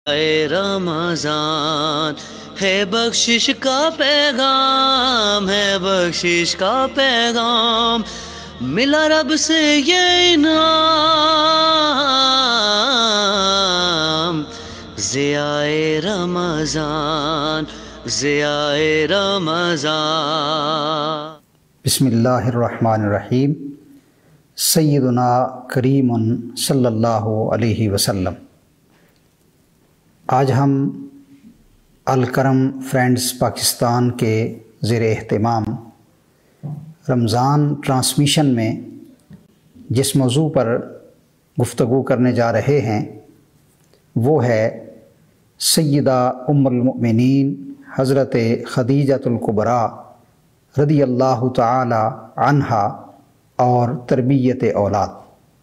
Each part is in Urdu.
اے رمضان ہے بخشش کا پیغام، ہے بخشش کا پیغام، ملا رب سے یہ انعام، ضیاء رمضان، ضیاء رمضان۔ بسم اللہ الرحمن الرحیم۔ سیدنا کریم صلی اللہ علیہ وسلم۔ آج ہم الکرم فرینڈز پاکستان کے زیر اہتمام رمضان ٹرانسمیشن میں جس موضوع پر گفتگو کرنے جا رہے ہیں وہ ہے سیدہ ام المؤمنین حضرت خدیجۃ الکبریٰ رضی اللہ تعالی عنہا اور تربیت اولاد۔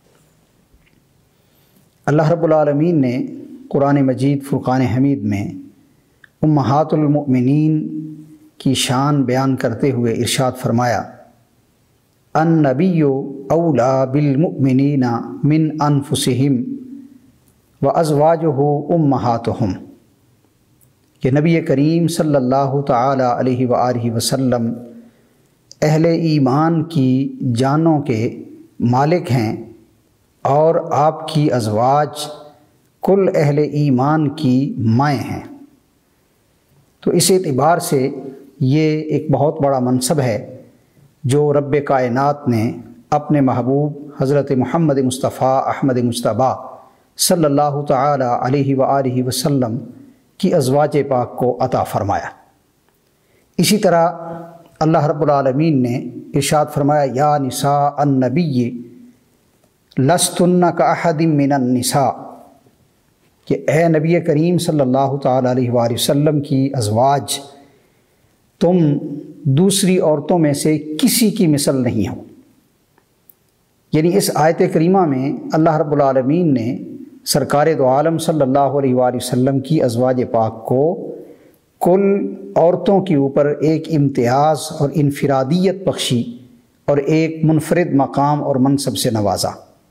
اللہ رب العالمین نے قرآن مجید فرقان حمید میں امہات المؤمنین کی شان بیان کرتے ہوئے ارشاد فرمایا، النبی اولی بالمؤمنین من انفسہم وازواجہ امہاتہم، کہ نبی کریم صلی اللہ تعالی علیہ وآلہ وسلم اہل ایمان کی جانوں کے مالک ہیں اور آپ کی ازواج کل اہل ایمان کی مائیں ہیں۔ تو اس اعتبار سے یہ ایک بہت بڑا منصب ہے جو رب کائنات نے اپنے محبوب حضرت محمد مصطفیٰ احمد مجتبیٰ صلی اللہ تعالی علیہ وآلہ وسلم کی ازواج پاک کو عطا فرمایا۔ اسی طرح اللہ رب العالمین نے ارشاد فرمایا، یا نساء النبی لستن کاحد من النساء، کہ اے نبی کریم صلی اللہ تعالی علیہ وآلہ وسلم کی ازواج تم دوسری عورتوں میں سے کسی کی مثل نہیں ہو۔ یعنی اس آیت کریمہ میں اللہ رب العالمین نے سرکار دو عالم صلی اللہ علیہ وآلہ وسلم کی ازواج پاک کو کل عورتوں کے اوپر ایک امتیاز اور انفرادیت بخشی اور ایک منفرد مقام اور منصب سے نوازا۔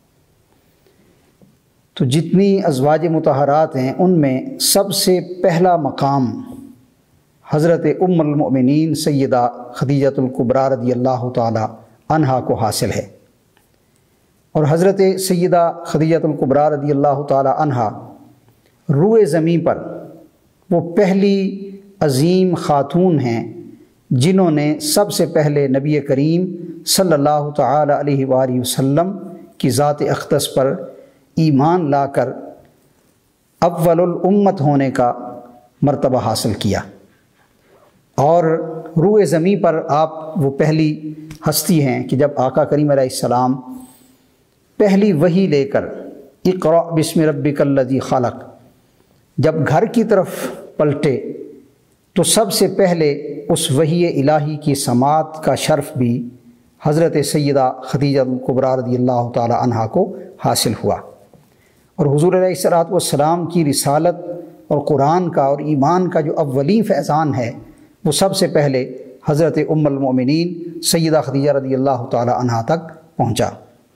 تو جتنی ازواج مطہرات ہیں ان میں سب سے پہلا مقام حضرت ام المؤمنین سیدہ خدیجۃ الکبریٰ رضی اللہ تعالی عنہا کو حاصل ہے، اور حضرت سیدہ خدیجۃ الکبریٰ رضی اللہ تعالی عنہا روئے زمین پر وہ پہلی عظیم خاتون ہیں جنہوں نے سب سے پہلے نبی کریم صلی اللہ تعالی علیہ وآلہ وسلم کی ذات اقدس پر ایمان لا کر اول الامت ہونے کا مرتبہ حاصل کیا، اور روئے زمین پر آپ وہ پہلی ہستی ہیں کہ جب آقا کریم علیہ السلام پہلی وحی لے کر اقرأ بسم ربک الذی خلق جب گھر کی طرف پلٹے تو سب سے پہلے اس وحی الہی کی سماعت کا شرف بھی حضرت سیدہ خدیجہ الکبریٰ رضی اللہ تعالی عنہا کو حاصل ہوا، اور حضور علیہ السلام کی رسالت اور قرآن کا اور ایمان کا جو اولین فیضان ہے وہ سب سے پہلے حضرت ام المؤمنین سیدہ خدیجہ رضی اللہ تعالی عنہا تک پہنچا۔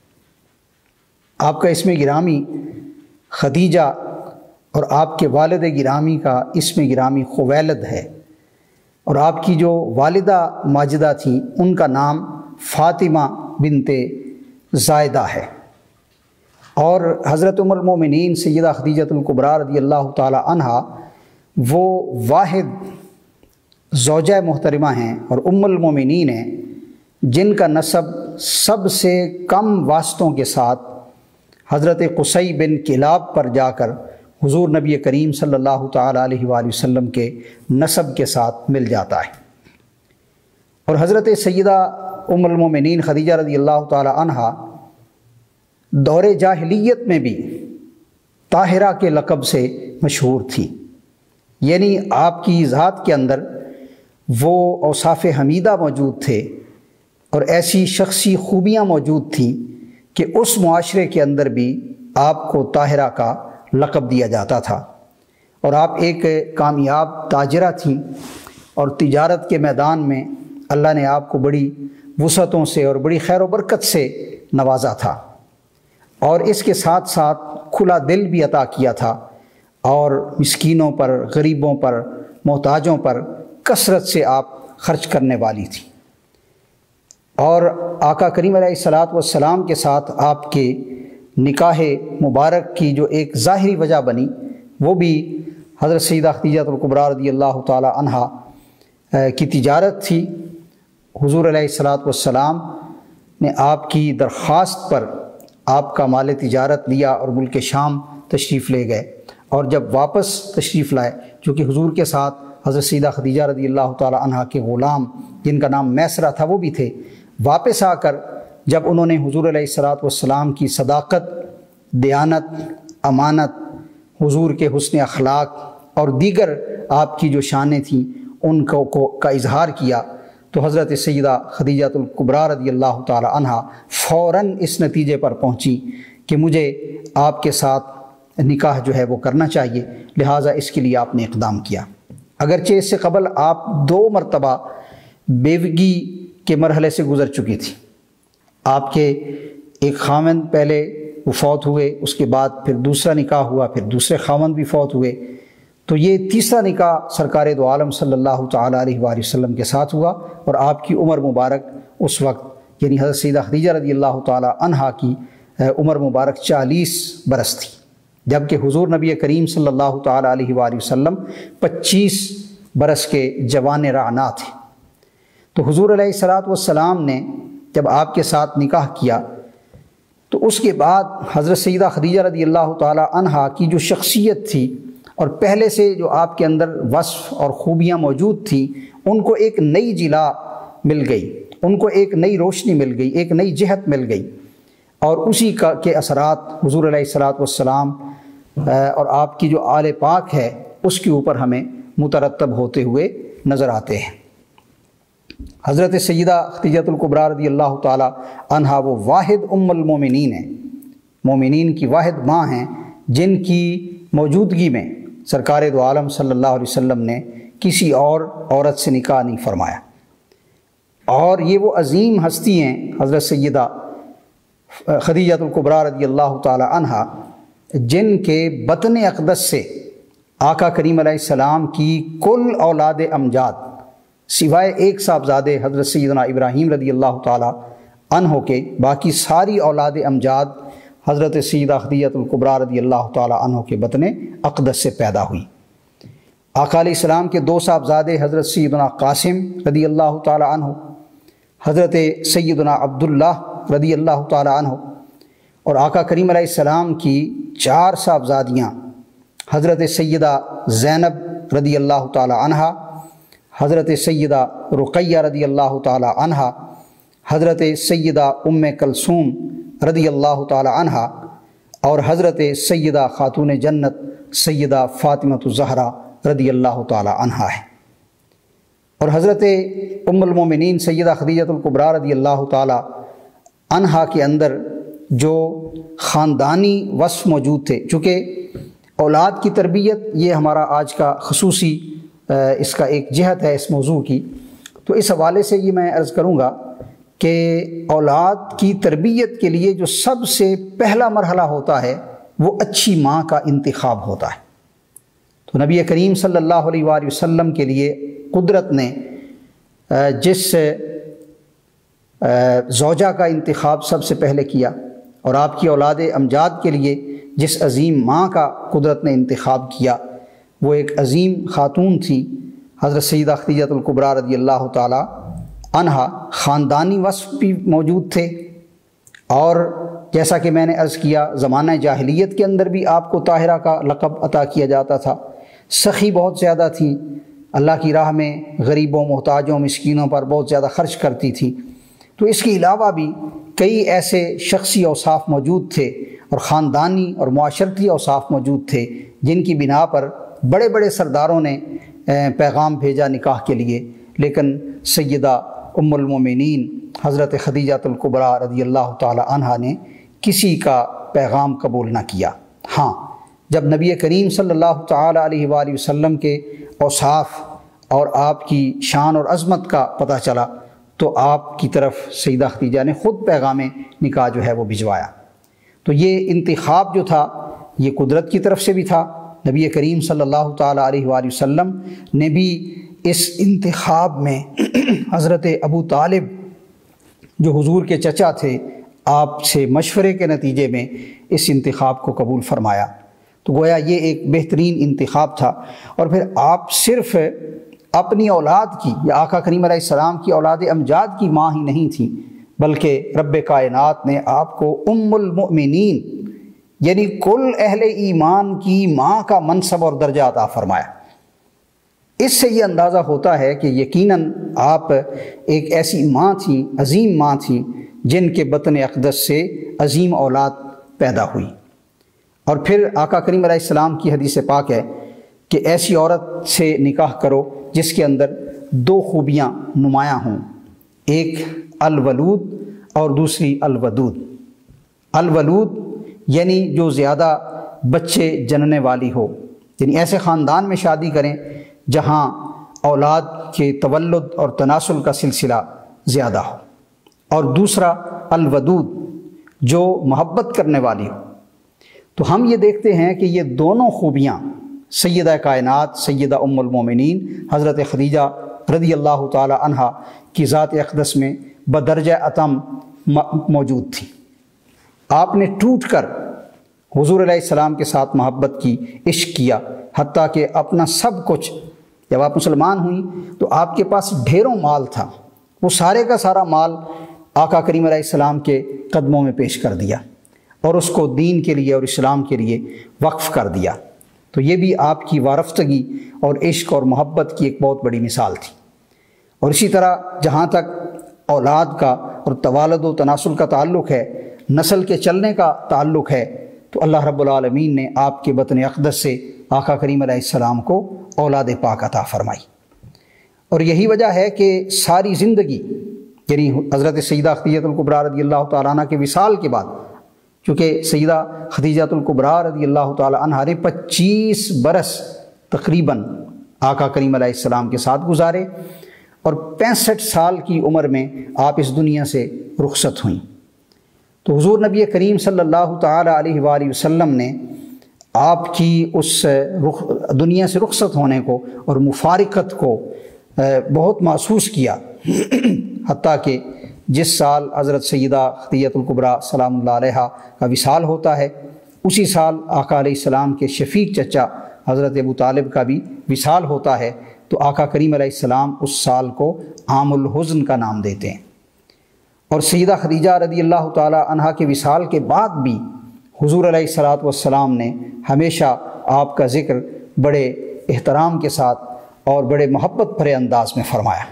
آپ کا اسم گرامی خدیجہ اور آپ کے والد گرامی کا اسم گرامی خویلد ہے، اور آپ کی جو والدہ ماجدہ تھیں ان کا نام فاطمہ بنت زائدہ ہے، اور حضرت ام المؤمنین سیدہ خدیجۃ الکبریٰ رضی اللہ تعالی عنہا وہ واحد زوجہ محترمہ ہیں اور ام المؤمنین ہیں جن کا نسب سب سے کم واسطوں کے ساتھ حضرت قصی بن کلاب پر جا کر حضور نبی کریم صلی اللہ تعالی علیہ وآلہ وسلم کے نسب کے ساتھ مل جاتا ہے۔ اور حضرت سیدہ ام المؤمنین خدیجہ رضی اللہ تعالی عنہا دور جاہلیت میں بھی طاہرہ کے لقب سے مشہور تھی، یعنی آپ کی ذات کے اندر وہ اوصاف حمیدہ موجود تھے اور ایسی شخصی خوبیاں موجود تھیں کہ اس معاشرے کے اندر بھی آپ کو طاہرہ کا لقب دیا جاتا تھا، اور آپ ایک کامیاب تاجرہ تھیں، اور تجارت کے میدان میں اللہ نے آپ کو بڑی وسعتوں سے اور بڑی خیر و برکت سے نوازا تھا، اور اس کے ساتھ ساتھ کھلا دل بھی عطا کیا تھا۔ اور مسکینوں پر، غریبوں پر، محتاجوں پر کثرت سے آپ خرچ کرنے والی تھی۔ اور آقا کریم علیہ الصلاۃ والسلام کے ساتھ آپ کے نکاح مبارک کی جو ایک ظاہری وجہ بنی وہ بھی حضرت سیدہ خدیجہ الکبریٰ رضی اللہ تعالی عنہا کی تجارت تھی۔ حضور علیہ الصلاۃ والسلام نے آپ کی درخواست پر آپ کا مال تجارت لیا اور ملک شام تشریف لے گئے، اور جب واپس تشریف لائے، چونکہ حضور کے ساتھ حضرت سیدہ خدیجہ رضی اللہ تعالی عنہا کے غلام جن کا نام میسرہ تھا وہ بھی تھے، واپس آ کر جب انہوں نے حضور علیہ الصلاۃ والسلام کی صداقت، دیانت، امانت، حضور کے حسن اخلاق اور دیگر آپ کی جو شانیں تھیں ان کا اظہار کیا، تو حضرت سیدہ خدیجہ الکبریٰ رضی اللہ تعالی عنہا فوراً اس نتیجے پر پہنچی کہ مجھے آپ کے ساتھ نکاح جو ہے وہ کرنا چاہیے، لہٰذا اس کے لیے آپ نے اقدام کیا۔ اگرچہ اس سے قبل آپ 2 مرتبہ بیوگی کے مرحلے سے گزر چکی تھی۔ آپ کے ایک خاوند پہلے وہ فوت ہوئے، اس کے بعد پھر دوسرا نکاح ہوا، پھر دوسرے خاوند بھی فوت ہوئے، تو یہ تیسرا نکاح سرکار دو عالم صلی اللہ تعالی علیہ وآلہ وسلم کے ساتھ ہوا، اور آپ کی عمر مبارک اس وقت یعنی حضرت سیدہ خدیجہ رضی اللہ تعالی عنہا کی عمر مبارک 40 برس تھی، جبکہ حضور نبی کریم صلی اللہ تعالی علیہ وآلہ وسلم 25 برس کے جوان رعنا تھے۔ تو حضور علیہ الصلاۃ والسلام نے جب آپ کے ساتھ نکاح کیا تو اس کے بعد حضرت سیدہ خدیجہ رضی اللہ تعالی عنہا کی جو شخصیت تھی اور پہلے سے جو آپ کے اندر وصف اور خوبیاں موجود تھیں، ان کو ایک نئی جلا مل گئی، ان کو ایک نئی روشنی مل گئی، ایک نئی جہت مل گئی، اور اسی کے اثرات حضور علیہ الصلاۃ والسلام اور آپ کی جو آل پاک ہے اس کے اوپر ہمیں مترتب ہوتے ہوئے نظر آتے ہیں۔ حضرت سیدہ خدیجہ الکبریٰ رضی اللہ تعالی عنہا وہ واحد ام المومنین ہیں، مومنین کی واحد ماں ہیں، جن کی موجودگی میں سرکار دو عالم صلی اللہ علیہ وسلم نے کسی اور عورت سے نکاح نہیں فرمایا۔ اور یہ وہ عظیم ہستی ہیں حضرت سیدہ خدیجہ الکبریٰ رضی اللہ تعالی عنہا، جن کے بطن اقدس سے آقا کریم علیہ السلام کی کل اولاد امجاد سوائے ایک صاحبزادے حضرت سیدنا ابراہیم رضی اللہ تعالی عنہ کے، باقی ساری اولاد امجاد حضرت سیدہ خدیجہ الکبریٰ رضی اللہ تعالی عنہ کے بطن اقدس سے پیدا ہوئی۔ آقا علیہ السلام کے 2 صاحبزادے حضرت سیدنا قاسم رضی اللہ تعالی عنہ، حضرت سیدنا عبداللہ رضی اللہ تعالی عنہ، اور آقا کریم علیہ السلام کی 4 صاحبزادیاں حضرت سیدہ زینب رضی اللہ تعالی عنہا، حضرت سیدہ رقیہ رضی اللہ تعالی عنہا، حضرت سیدہ ام کلثوم رضی اللہ تعالی عنہا، اور حضرت سیدہ خاتون جنت سیدہ فاطمہ الزہرا رضی اللہ تعالی عنہا ہے۔ اور حضرت ام المومنین سیدہ خدیجہ الکبریٰ رضی اللہ تعالی عنہا کے اندر جو خاندانی وصف موجود تھے، چونکہ اولاد کی تربیت یہ ہمارا آج کا خصوصی اس کا ایک جہت ہے اس موضوع کی، تو اس حوالے سے یہ میں عرض کروں گا کہ اولاد کی تربیت کے لیے جو سب سے پہلا مرحلہ ہوتا ہے وہ اچھی ماں کا انتخاب ہوتا ہے۔ تو نبی کریم صلی اللہ علیہ وآلہ وسلم کے لیے قدرت نے جس زوجہ کا انتخاب سب سے پہلے کیا، اور آپ کی اولاد امجاد کے لیے جس عظیم ماں کا قدرت نے انتخاب کیا، وہ ایک عظیم خاتون تھی حضرت سیدہ خدیجہ الکبریٰ رضی اللہ تعالی عنہا۔ خاندانی وصف بھی موجود تھے، اور جیسا کہ میں نے عرض کیا زمانہ جاہلیت کے اندر بھی آپ کو طاہرہ کا لقب عطا کیا جاتا تھا، سخی بہت زیادہ تھی، اللہ کی راہ میں غریبوں، محتاجوں، مسکینوں پر بہت زیادہ خرچ کرتی تھی۔ تو اس کے علاوہ بھی کئی ایسے شخصی اوصاف موجود تھے اور خاندانی اور معاشرتی اوصاف موجود تھے جن کی بنا پر بڑے بڑے سرداروں نے پیغام بھیجا نکاح کے لیے، لیکن سیدہ ام المومنین حضرت خدیجہ الکبریٰ رضی اللہ تعالی عنہا نے کسی کا پیغام قبول نہ کیا۔ ہاں، جب نبی کریم صلی اللہ تعالی علیہ وآلہ وسلم کے اوصاف اور آپ کی شان اور عظمت کا پتہ چلا تو آپ کی طرف سیدہ خدیجہ نے خود پیغام نکاح جو ہے وہ بھجوایا۔ تو یہ انتخاب جو تھا یہ قدرت کی طرف سے بھی تھا، نبی کریم صلی اللہ تعالیٰ علیہ وآلہ وسلم نے بھی اس انتخاب میں حضرت ابو طالب جو حضور کے چچا تھے، آپ سے مشورے کے نتیجے میں اس انتخاب کو قبول فرمایا۔ تو گویا یہ ایک بہترین انتخاب تھا۔ اور پھر آپ صرف اپنی اولاد کی یا آقا کریم علیہ السلام کی اولاد امجاد کی ماں ہی نہیں تھیں، بلکہ رب کائنات نے آپ کو ام المؤمنین یعنی کل اہل ایمان کی ماں کا منصب اور درجہ عطا فرمایا۔ اس سے یہ اندازہ ہوتا ہے کہ یقیناً آپ ایک ایسی ماں تھیں، عظیم ماں تھیں، جن کے بطن اقدس سے عظیم اولاد پیدا ہوئی۔ اور پھر آقا کریم علیہ السلام کی حدیث پاک ہے کہ ایسی عورت سے نکاح کرو جس کے اندر دو خوبیاں نمایاں ہوں، ایک الولود اور دوسری الودود۔ الولود یعنی جو زیادہ بچے جننے والی ہو، یعنی ایسے خاندان میں شادی کریں جہاں اولاد کے تولد اور تناسل کا سلسلہ زیادہ ہو، اور دوسرا الودود جو محبت کرنے والی ہو۔ تو ہم یہ دیکھتے ہیں کہ یہ دونوں خوبیاں سیدہ کائنات سیدہ ام المومنین حضرت خدیجہ رضی اللہ تعالی عنہا کی ذات اقدس میں بدرجہ اتم موجود تھیں۔ آپ نے ٹوٹ کر حضور علیہ السلام کے ساتھ محبت کی، عشق کیا، حتیٰ کہ اپنا سب کچھ، جب آپ مسلمان ہوئیں تو آپ کے پاس ڈھیروں مال تھا، وہ سارے کا سارا مال آقا کریم علیہ السلام کے قدموں میں پیش کر دیا اور اس کو دین کے لیے اور اسلام کے لیے وقف کر دیا۔ تو یہ بھی آپ کی وارفتگی اور عشق اور محبت کی ایک بہت بڑی مثال تھی۔ اور اسی طرح جہاں تک اولاد کا اور توالد و تناسل کا تعلق ہے، نسل کے چلنے کا تعلق ہے، تو اللہ رب العالمین نے آپ کے بطن اقدس سے آقا کریم علیہ السلام کو اولاد پاک عطا فرمائی۔ اور یہی وجہ ہے کہ ساری زندگی یعنی حضرت سیدہ خدیجہ الکبریٰ رضی اللہ تعالیٰ عنہ کے وصال کے بعد، چونکہ سیدہ خدیجہ الکبریٰ رضی اللہ تعالیٰ عنہ نے 25 برس تقریباً آقا کریم علیہ السلام کے ساتھ گزارے، اور 65 سال کی عمر میں آپ اس دنیا سے رخصت ہوئیں۔ تو حضور نبی کریم صلی اللہ تعالیٰ علیہ وآلہ وسلم نے آپ کی اس دنیا سے رخصت ہونے کو اور مفارقت کو بہت محسوس کیا، حتیٰ کہ جس سال حضرت سیدہ خدیجہ الکبریٰ سلام اللہ علیہا کا وصال ہوتا ہے، اسی سال آقا علیہ السلام کے شفیق چچا حضرت ابو طالب کا بھی وصال ہوتا ہے۔ تو آقا کریم علیہ السلام اس سال کو عام الحزن کا نام دیتے ہیں۔ اور سیدہ خدیجہ رضی اللہ تعالیٰ عنہا کے وصال کے بعد بھی حضور علیہ الصلاۃ والسلام نے ہمیشہ آپ کا ذکر بڑے احترام کے ساتھ اور بڑے محبت بھرے انداز میں فرمایا۔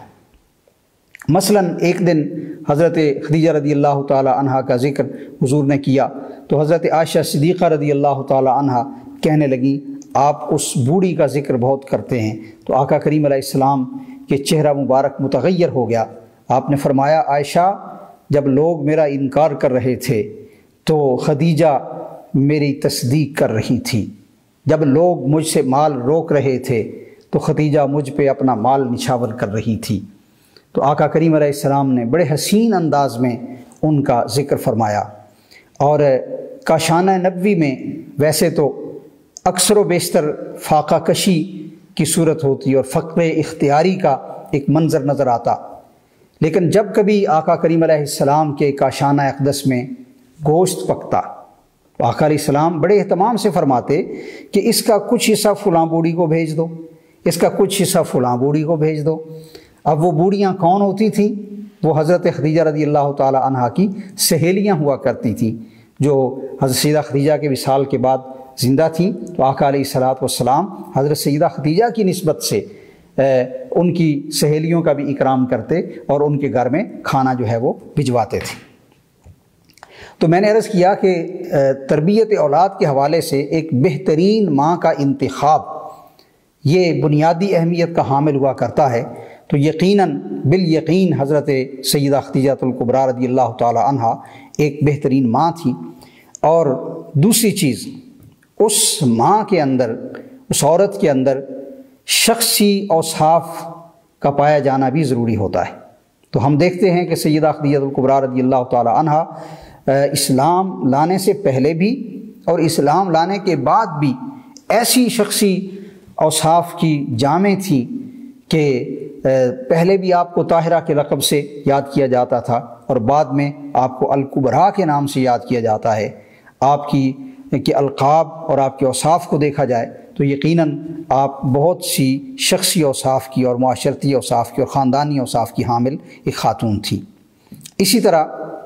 مثلاً ایک دن حضرت خدیجہ رضی اللہ تعالیٰ عنہا کا ذکر حضور نے کیا تو حضرت عائشہ صدیقہ رضی اللہ تعالیٰ عنہا کہنے لگیں، آپ اس بوڑھی کا ذکر بہت کرتے ہیں۔ تو آقا کریم علیہ السلام کے چہرہ مبارک متغیر ہو گیا۔ آپ نے فرمایا، عائشہ، جب لوگ میرا انکار کر رہے تھے تو خدیجہ میری تصدیق کر رہی تھی، جب لوگ مجھ سے مال روک رہے تھے تو خدیجہ مجھ پہ اپنا مال نچھاور کر رہی تھی۔ تو آقا کریم علیہ السلام نے بڑے حسین انداز میں ان کا ذکر فرمایا۔ اور کاشانہ نبوی میں ویسے تو اکثر و بیشتر فاقہ کشی کی صورت ہوتی اور فقر اختیاری کا ایک منظر نظر آتا، لیکن جب کبھی آقا کریم علیہ السلام کے کاشانہ اقدس میں گوشت پکتا تو آقا علیہ السلام بڑے اہتمام سے فرماتے کہ اس کا کچھ حصہ فلاں بوڑھی کو بھیج دو، اس کا کچھ حصہ فلاں بوڑھی کو بھیج دو۔ اب وہ بوڑھیاں کون ہوتی تھیں؟ وہ حضرت خدیجہ رضی اللہ تعالی عنہا کی سہیلیاں ہوا کرتی تھیں، جو حضرت سیدہ خدیجہ کے وصال کے بعد زندہ تھیں۔ تو آقا علیہ الصلاۃ والسلام حضرت سیدہ خدیجہ کی نسبت سے ان کی سہیلیوں کا بھی اکرام کرتے اور ان کے گھر میں کھانا جو ہے وہ بھجواتے تھے۔ تو میں نے عرض کیا کہ تربیت اولاد کے حوالے سے ایک بہترین ماں کا انتخاب یہ بنیادی اہمیت کا حامل ہوا کرتا ہے۔ تو یقیناً بالیقین حضرت سیدہ خدیجہ الکبریٰ رضی اللہ تعالی عنہا ایک بہترین ماں تھیں۔ اور دوسری چیز، اس ماں کے اندر، اس عورت کے اندر شخصی اوصاف کا پایا جانا بھی ضروری ہوتا ہے۔ تو ہم دیکھتے ہیں کہ سیدہ خدیجہ الکبریٰ رضی اللہ تعالی عنہا اسلام لانے سے پہلے بھی اور اسلام لانے کے بعد بھی ایسی شخصی اوصاف کی جامع تھی کہ پہلے بھی آپ کو طاہرہ کے لقب سے یاد کیا جاتا تھا اور بعد میں آپ کو الکبریٰ کے نام سے یاد کیا جاتا ہے۔ آپ کی القاب اور آپ کے اوصاف کو دیکھا جائے تو یقیناً آپ بہت سی شخصی اوصاف کی اور معاشرتی اوصاف کی اور خاندانی اوصاف کی حامل ایک خاتون تھی۔ اسی طرح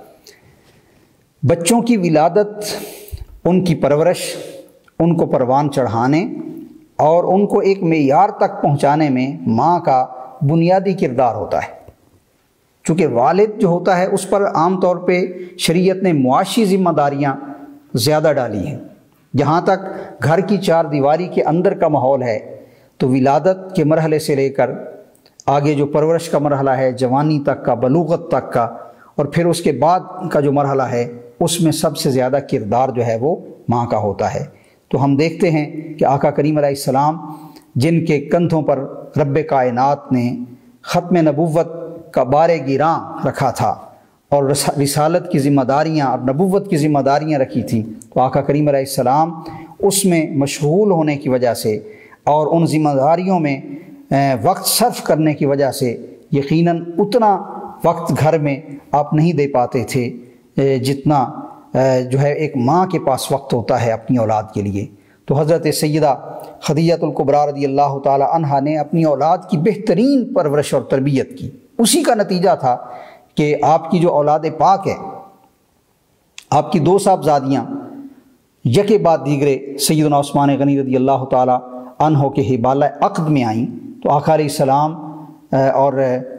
بچوں کی ولادت، ان کی پرورش، ان کو پروان چڑھانے اور ان کو ایک معیار تک پہنچانے میں ماں کا بنیادی کردار ہوتا ہے۔ چونکہ والد جو ہوتا ہے اس پر عام طور پہ شریعت نے معاشی ذمہ داریاں زیادہ ڈالی ہیں۔ جہاں تک گھر کی چار دیواری کے اندر کا ماحول ہے تو ولادت کے مرحلے سے لے کر آگے جو پرورش کا مرحلہ ہے، جوانی تک کا، بلوغت تک کا، اور پھر اس کے بعد کا جو مرحلہ ہے اس میں سب سے زیادہ کردار جو ہے وہ ماں کا ہوتا ہے۔ تو ہم دیکھتے ہیں کہ آقا کریم علیہ السلام جن کے کندھوں پر رب کائنات نے ختم نبوت کا بار گراں رکھا تھا اور رسالت کی ذمہ داریاں اور نبوت کی ذمہ داریاں رکھی تھیں، تو آقا کریم علیہ السلام اس میں مشغول ہونے کی وجہ سے اور ان ذمہ داریوں میں وقت صرف کرنے کی وجہ سے یقیناً اتنا وقت گھر میں آپ نہیں دے پاتے تھے جتنا جو ہے ایک ماں کے پاس وقت ہوتا ہے اپنی اولاد کے لیے۔ تو حضرت سیدہ خدیجہ الکبریٰ رضی اللہ تعالی عنہا نے اپنی اولاد کی بہترین پرورش اور تربیت کی۔ اسی کا نتیجہ تھا کہ آپ کی جو اولاد پاک ہے، آپ کی دو صاحبزادیاں یکے بعد دیگرے سیدنا عثمان غنی رضی اللہ تعالی عنہ کے حبالہ عقد میں آئیں، تو آقا علیہ السلام اور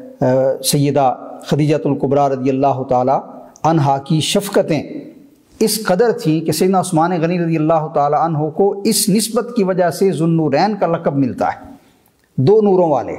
سیدہ خدیجہ الکبریٰ رضی اللہ تعالی عنہا کی شفقتیں اس قدر تھیں کہ سیدنا عثمان غنی رضی اللہ تعالی عنہ کو اس نسبت کی وجہ سے ذو النورین کا لقب ملتا ہے، دو نوروں والے۔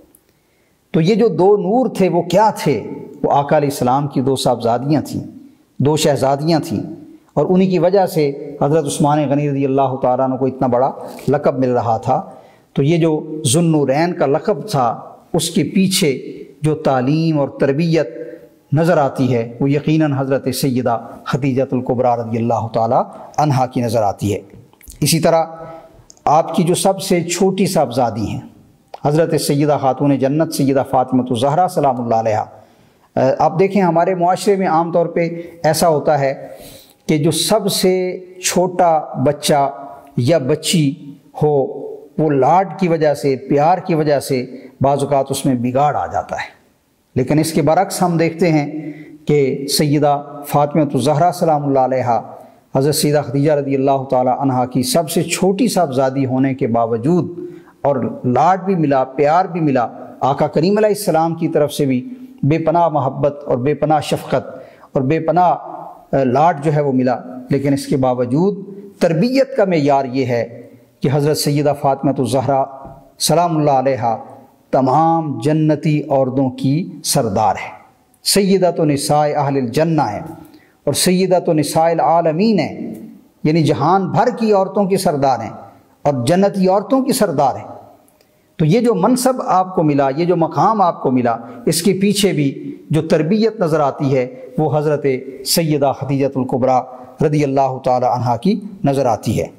تو یہ جو دو نور تھے وہ کیا تھے؟ وہ آقا علیہ السلام کی دو صاحبزادیاں تھیں، دو شہزادیاں تھیں، اور انہی کی وجہ سے حضرت عثمان غنی رضی اللہ تعالیٰ عنہ کو اتنا بڑا لقب مل رہا تھا۔ تو یہ جو ذو النورین کا لقب تھا اس کے پیچھے جو تعلیم اور تربیت نظر آتی ہے وہ یقیناً حضرت سیدہ خدیجہ الکبریٰ رضی اللہ تعالی عنہا کی نظر آتی ہے۔ اسی طرح آپ کی جو سب سے چھوٹی صاحبزادی ہیں حضرت سیدہ خاتون جنت سیدہ فاطمہ الزہرا سلام اللہ علیہا۔ آپ دیکھیں ہمارے معاشرے میں عام طور پہ ایسا ہوتا ہے کہ جو سب سے چھوٹا بچہ یا بچی ہو وہ لاڈ کی وجہ سے، پیار کی وجہ سے بعض اوقات اس میں بگاڑ آ جاتا ہے، لیکن اس کے برعکس ہم دیکھتے ہیں کہ سیدہ فاطمہ الزہرا سلام اللہ علیہا حضرت سیدہ خدیجہ رضی اللہ تعالی عنہا کی سب سے چھوٹی صاحبزادی ہونے کے باوجود اور لاڈ بھی ملا، پیار بھی ملا، آقا کریم علیہ السلام کی طرف سے بھی بے پناہ محبت اور بے پناہ شفقت اور بے پناہ لاڈ جو ہے وہ ملا، لیکن اس کے باوجود تربیت کا معیار یہ ہے کہ حضرت سیدہ فاطمہ الزہرا سلام اللہ علیہا تمام جنتی عورتوں کی سردار ہے، سیدۃ نساء اہل الجنہ ہے اور سیدۃ نساء العالمین ہے، یعنی جہان بھر کی عورتوں کی سردار ہیں اور جنتی عورتوں کی سردار ہیں۔ تو یہ جو منصب آپ کو ملا، یہ جو مقام آپ کو ملا، اس کے پیچھے بھی جو تربیت نظر آتی ہے وہ حضرت سیدہ خدیجہ الکبریٰ رضی اللہ تعالی عنہا کی نظر آتی ہے۔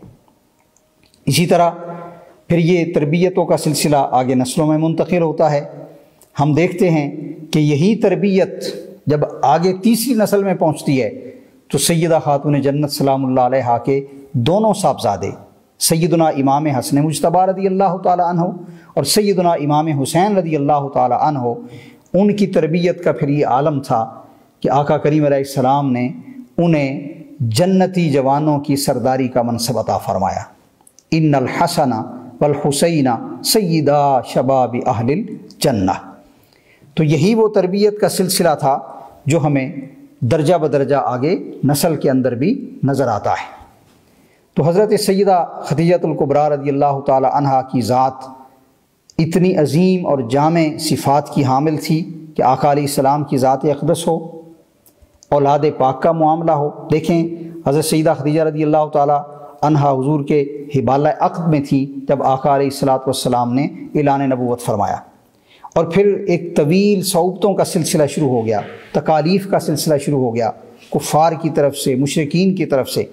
اسی طرح پھر یہ تربیتوں کا سلسلہ آگے نسلوں میں منتقل ہوتا ہے۔ ہم دیکھتے ہیں کہ یہی تربیت جب آگے تیسری نسل میں پہنچتی ہے تو سیدہ خاتون جنت سلام اللہ علیہا کے دونوں صاحبزادے سیدنا امام حسن مجتبیٰ رضی اللہ تعالی عنہ اور سیدنا امام حسین رضی اللہ تعالی عنہ، ان کی تربیت کا پھر یہ عالم تھا کہ آقا کریم علیہ السلام نے انہیں جنتی جوانوں کی سرداری کا منصب عطا فرمایا۔ ان الحسن والحسین سیدہ شباب اہل الجنہ۔ تو یہی وہ تربیت کا سلسلہ تھا جو ہمیں درجہ بدرجہ آگے نسل کے اندر بھی نظر آتا ہے۔ تو حضرت سیدہ خدیجہ الکبریٰ رضی اللہ تعالی عنہا کی ذات اتنی عظیم اور جامع صفات کی حامل تھی کہ آقا علیہ السلام کی ذات اقدس ہو، اولاد پاک کا معاملہ ہو۔ دیکھیں حضرت سیدہ خدیجہ رضی اللہ تعالی عنہا حضور کے حبالہ عقد میں تھی جب آقا علیہ السلام نے اعلان نبوت فرمایا، اور پھر ایک طویل صعوبتوں کا سلسلہ شروع ہو گیا، تکالیف کا سلسلہ شروع ہو گیا، کفار کی طرف سے، مشرکین کی طرف سے۔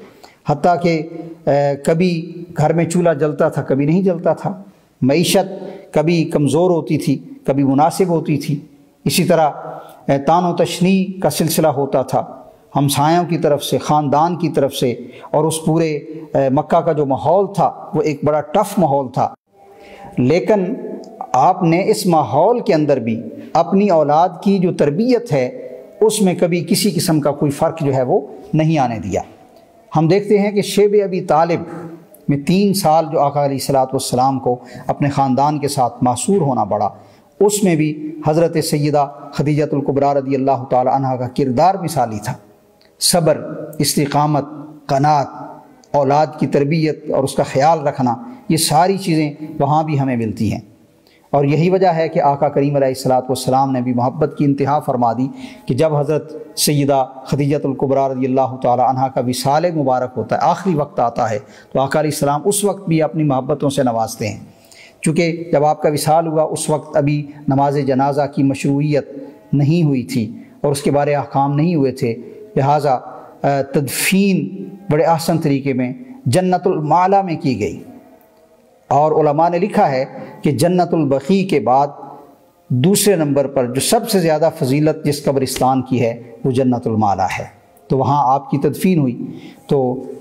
حتیٰ کہ کبھی گھر میں چولہا جلتا تھا، کبھی نہیں جلتا تھا، معیشت کبھی کمزور ہوتی تھی، کبھی مناسب ہوتی تھی، اسی طرح تان و تشنیع کا سلسلہ ہوتا تھا ہمسایوں کی طرف سے، خاندان کی طرف سے، اور اس پورے مکہ کا جو ماحول تھا وہ ایک بڑا ٹف ماحول تھا۔ لیکن آپ نے اس ماحول کے اندر بھی اپنی اولاد کی جو تربیت ہے اس میں کبھی کسی قسم کا کوئی فرق جو ہے وہ نہیں آنے دیا۔ ہم دیکھتے ہیں کہ شیب ابی طالب میں 3 سال جو آقا علیہ الصلوۃ والسلام کو اپنے خاندان کے ساتھ معصور ہونا پڑا، اس میں بھی حضرت سیدہ خدیجہ الکبریٰ رضی اللہ تعالی عنہا کا کردار مثالی تھا۔ صبر، استقامت، قناعت، اولاد کی تربیت اور اس کا خیال رکھنا، یہ ساری چیزیں وہاں بھی ہمیں ملتی ہیں۔ اور یہی وجہ ہے کہ آقا کریم علیہ الصلوۃ والسلام نے بھی محبت کی انتہا فرما دی کہ جب حضرت سیدہ خدیجہ الکبریٰ رضی اللہ تعالی عنہا کا وصال مبارک ہوتا ہے، آخری وقت آتا ہے، تو آقا علیہ السلام اس وقت بھی اپنی محبتوں سے نوازتے ہیں۔ چونکہ جب آپ کا وصال ہوا اس وقت ابھی نماز جنازہ کی مشروعیت نہیں ہوئی تھی اور اس کے بارے احکام نہیں ہوئے تھے، لہٰذا تدفین بڑے احسن طریقے میں جنت المعلا میں کی گئی، اور علماء نے لکھا ہے کہ جنت البقیع کے بعد دوسرے نمبر پر جو سب سے زیادہ فضیلت جس قبرستان کی ہے وہ جنت المعلا ہے، تو وہاں آپ کی تدفین ہوئی۔ تو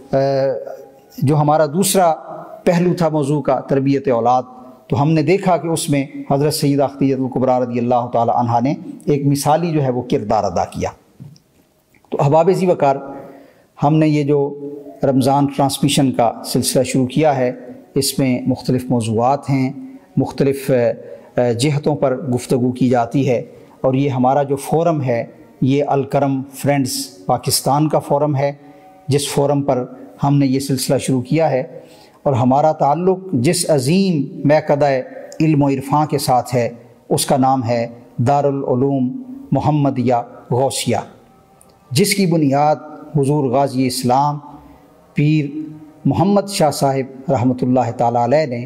جو ہمارا دوسرا پہلو تھا موضوع کا، تربیت اولاد، تو ہم نے دیکھا کہ اس میں حضرت سیدہ خدیجہ الکبریٰ رضی اللہ تعالی عنہا نے ایک مثالی جو ہے وہ کردار ادا کیا۔ تو احباب ذی وقار، ہم نے یہ جو رمضان ٹرانسمیشن کا سلسلہ شروع کیا ہے، اس میں مختلف موضوعات ہیں، مختلف جہتوں پر گفتگو کی جاتی ہے، اور یہ ہمارا جو فورم ہے یہ الکرم فرینڈز پاکستان کا فورم ہے، جس فورم پر ہم نے یہ سلسلہ شروع کیا ہے، اور ہمارا تعلق جس عظیم میکدہ علم و عرفاں کے ساتھ ہے اس کا نام ہے دارالعلوم محمدیہ غوثیہ، جس کی بنیاد حضور غازی اسلام پیر محمد شاہ صاحب رحمۃ اللہ تعالیٰ علیہ نے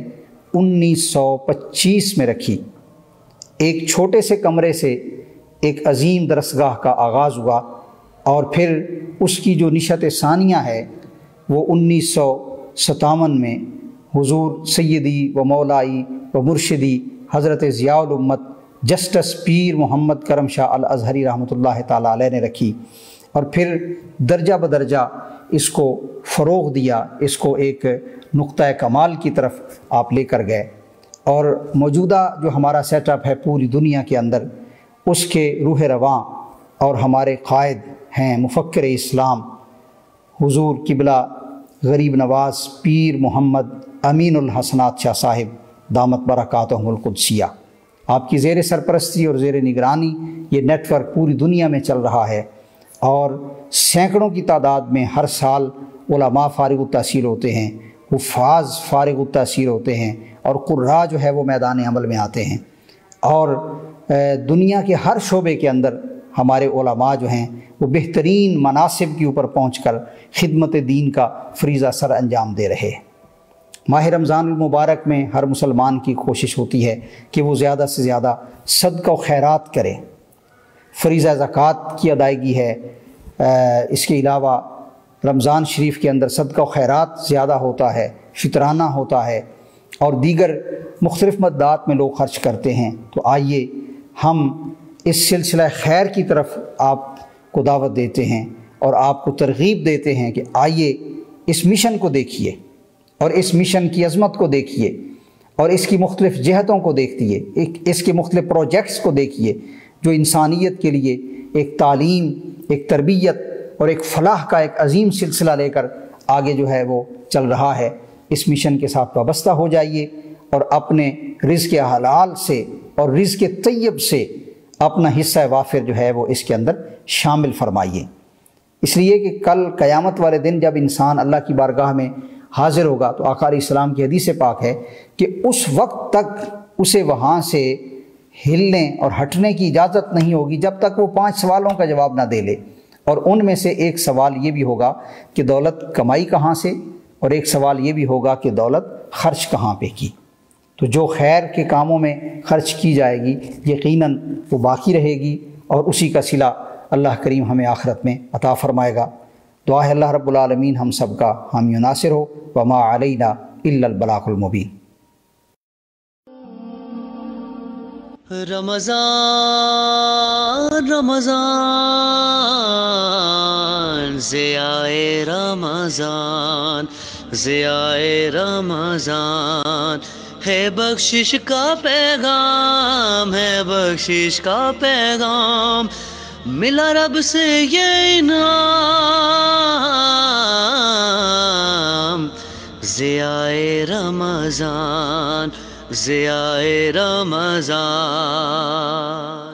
1925 میں رکھی۔ ایک چھوٹے سے کمرے سے ایک عظیم درسگاہ کا آغاز ہوا، اور پھر اس کی جو نشت ثانیہ ہے وہ 1957 میں حضور سیدی و مولائی و مرشدی حضرت ضیاء الامت جسٹس پیر محمد کرم شاہ الازہری رحمۃ اللہ تعالیٰ علیہ نے رکھی، اور پھر درجہ بدرجہ اس کو فروغ دیا، اس کو ایک نقطہ کمال کی طرف آپ لے کر گئے، اور موجودہ جو ہمارا سیٹ اپ ہے پوری دنیا کے اندر، اس کے روح رواں اور ہمارے قائد ہیں مفکر اسلام حضور قبلہ غریب نواز پیر محمد امین الحسنات شاہ صاحب دامت برکاتہم القدسیہ۔ آپ کی زیر سرپرستی اور زیر نگرانی یہ نیٹ ورک پوری دنیا میں چل رہا ہے، اور سینکڑوں کی تعداد میں ہر سال علماء فارغ التحصیل ہوتے ہیں، حفاظ فارغ التحصیل ہوتے ہیں، اور قراء جو ہے وہ میدان عمل میں آتے ہیں، اور دنیا کے ہر شعبے کے اندر ہمارے علماء جو ہیں وہ بہترین مناصب کے اوپر پہنچ کر خدمت دین کا فریضہ سر انجام دے رہے ہیں۔ ماہ رمضان المبارک میں ہر مسلمان کی کوشش ہوتی ہے کہ وہ زیادہ سے زیادہ صدقہ و خیرات کرے، فریضہ زکوٰۃ کی ادائیگی ہے، اس کے علاوہ رمضان شریف کے اندر صدقہ و خیرات زیادہ ہوتا ہے، فطرانہ ہوتا ہے، اور دیگر مختلف مدات میں لوگ خرچ کرتے ہیں۔ تو آئیے ہم اس سلسلہ خیر کی طرف آپ کو دعوت دیتے ہیں اور آپ کو ترغیب دیتے ہیں کہ آئیے اس مشن کو دیکھیے، اور اس مشن کی عظمت کو دیکھیے، اور اس کی مختلف جہتوں کو دیکھیے، اس کے مختلف پروجیکٹس کو دیکھیے جو انسانیت کے لیے ایک تعلیم، ایک تربیت اور ایک فلاح کا ایک عظیم سلسلہ لے کر آگے جو ہے وہ چل رہا ہے۔ اس مشن کے ساتھ وابستہ ہو جائیے، اور اپنے رزق حلال سے اور رزق طیب سے اپنا حصہ وافر جو ہے وہ اس کے اندر شامل فرمائیے، اس لیے کہ کل قیامت والے دن جب انسان اللہ کی بارگاہ میں حاضر ہوگا تو آقا علیہ السلام کی حدیث پاک ہے کہ اس وقت تک اسے وہاں سے ہلنے اور ہٹنے کی اجازت نہیں ہوگی جب تک وہ 5 سوالوں کا جواب نہ دے لے، اور ان میں سے ایک سوال یہ بھی ہوگا کہ دولت کمائی کہاں سے، اور ایک سوال یہ بھی ہوگا کہ دولت خرچ کہاں پہ کی۔ تو جو خیر کے کاموں میں خرچ کی جائے گی یقیناً وہ باقی رہے گی، اور اسی کا صلہ اللہ کریم ہمیں آخرت میں عطا فرمائے گا۔ دعا ہے اللہ رب العالمین ہم سب کا حامی و ناصر ہو، وما علینا الا البلاغ المبین۔ رمضان رمضان ضیائے رمضان، ضیائے رمضان ہے بخشش کا پیغام، ہے بخشش کا پیغام، ملا رب سے یہ انعام، ضیائے رمضان، ضیائے رمضان۔